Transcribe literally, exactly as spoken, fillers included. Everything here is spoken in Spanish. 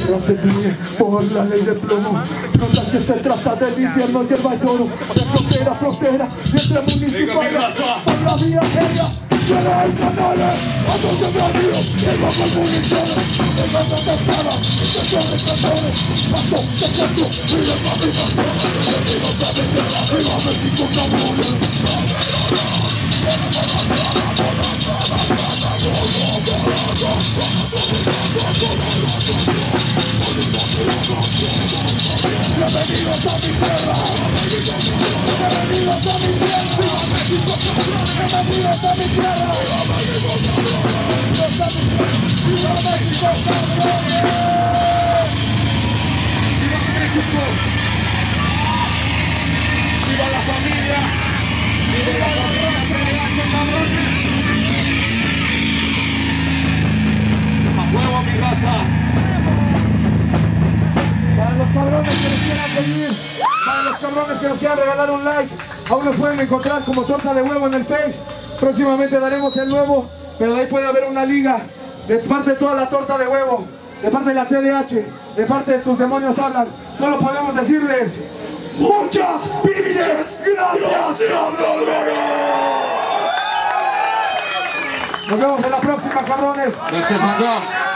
Procedí por la ley de plomo. Nota que se trata del infierno y el bayoro. De frontera a frontera, entre municipales. Por la vía aérea. Pero hay canales, a donde me río, el bajo el municiones, el bajo de espada, intenciones, cantones, paso, secreto, y de fabricación, enemigos de mi tierra, viva México, cabrones. Bienvenidos a mi tierra, bienvenidos a mi tierra, bienvenidos a mi tierra, bienvenidos a mi tierra, ¡viva México, cabrones! ¡Viva México! ¡Viva la familia! ¡Viva la familia, cabrones! ¡A huevo, mi raza! Para los cabrones que nos quieran seguir, para los cabrones que nos quieran regalar un like, aún nos pueden encontrar como Torta de Huevo en el Face. Próximamente daremos el nuevo, pero de ahí puede haber una liga de parte de toda la Torta de Huevo, de parte de la T D H, de parte de Tus Demonios Hablan. Solo podemos decirles muchas pinches gracias, cabrones. Nos vemos en la próxima, cabrones. Gracias, Mangón.